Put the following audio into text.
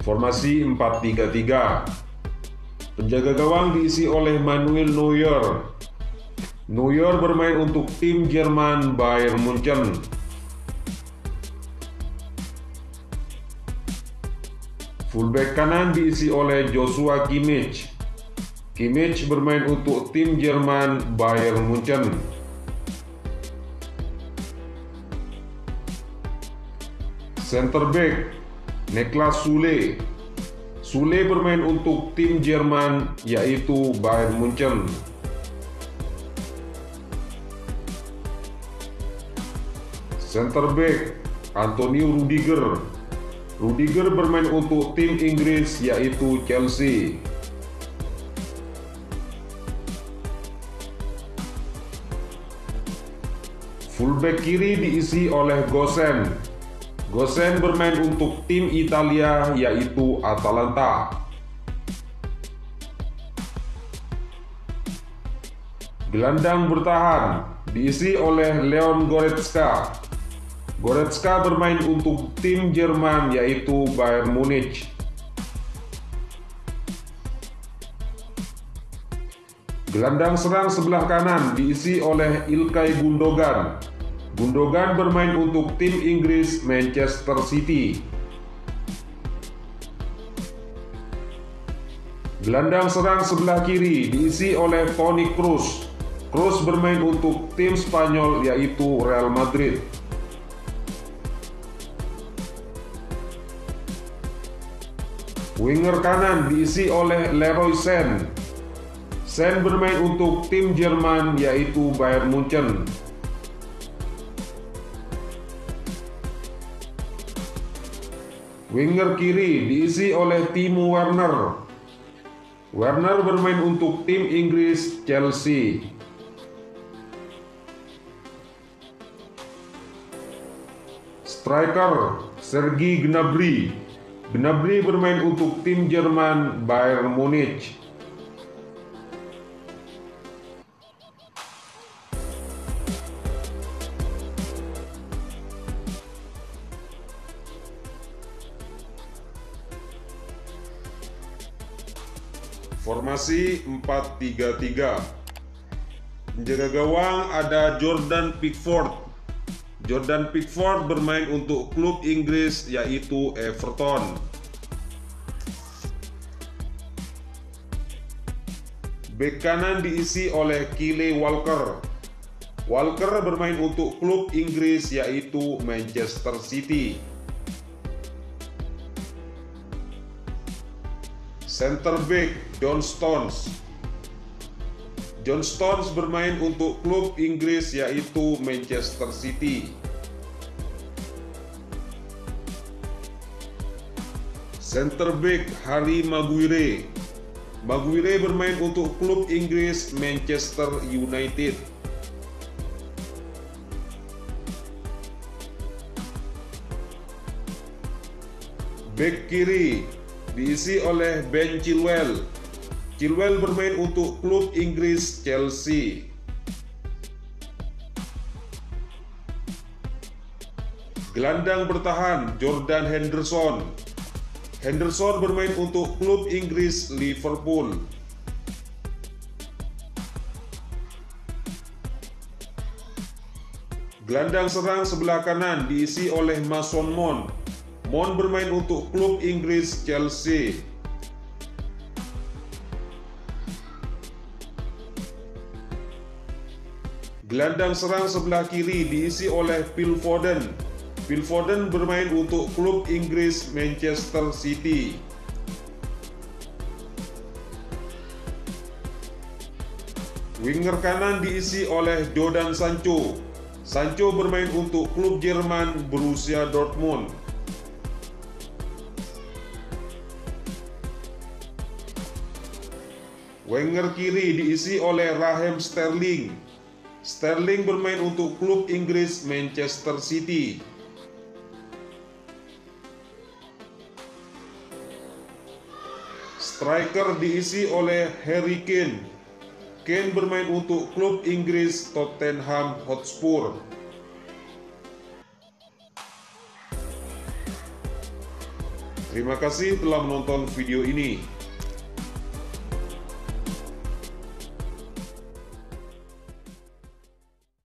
Formasi 4-3-3. Penjaga gawang diisi oleh Manuel Neuer. Neuer bermain untuk tim Jerman Bayern Munchen. Fullback kanan diisi oleh Joshua Kimmich. Kimmich bermain untuk tim Jerman Bayern Munchen. Center back Niklas Süle. Süle bermain untuk tim Jerman yaitu Bayern Munchen. Center back Antonio Rudiger. Rudiger bermain untuk tim Inggris yaitu Chelsea. Fullback kiri diisi oleh Gosens. Gosens bermain untuk tim Italia yaitu Atalanta. Gelandang bertahan diisi oleh Leon Goretzka. Goretzka bermain untuk tim Jerman yaitu Bayern Munich. Gelandang serang sebelah kanan diisi oleh Ilkay Gundogan. Gundogan bermain untuk tim Inggris Manchester City. Gelandang serang sebelah kiri diisi oleh Toni Kroos. Kroos bermain untuk tim Spanyol yaitu Real Madrid. Winger kanan diisi oleh Leroy Sane. Sane bermain untuk tim Jerman yaitu Bayern Munchen. Winger kiri diisi oleh Timo Werner. Werner bermain untuk tim Inggris Chelsea. Striker Serge Gnabry. Gnabry bermain untuk tim Jerman Bayern Munich. Formasi 4-3-3. Penjaga gawang ada Jordan Pickford. Jordan Pickford bermain untuk klub Inggris yaitu Everton. Bek kanan diisi oleh Kyle Walker. Walker bermain untuk klub Inggris yaitu Manchester City. Center back John Stones. John Stones bermain untuk klub Inggris yaitu Manchester City. Center back Harry Maguire. Maguire bermain untuk klub Inggris Manchester United. Back kiri diisi oleh Ben Chilwell. Chilwell bermain untuk klub Inggris Chelsea. Gelandang bertahan Jordan Henderson. Henderson bermain untuk klub Inggris Liverpool. Gelandang serang sebelah kanan diisi oleh Mason Mount. Mount bermain untuk klub Inggris Chelsea. Gelandang serang sebelah kiri diisi oleh Phil Foden. Phil Foden bermain untuk klub Inggris Manchester City. Winger kanan diisi oleh Jadon Sancho. Sancho bermain untuk klub Jerman Borussia Dortmund. Winger kiri diisi oleh Raheem Sterling. Sterling bermain untuk klub Inggris Manchester City. Striker diisi oleh Harry Kane. Kane bermain untuk klub Inggris Tottenham Hotspur. Terima kasih telah menonton video ini.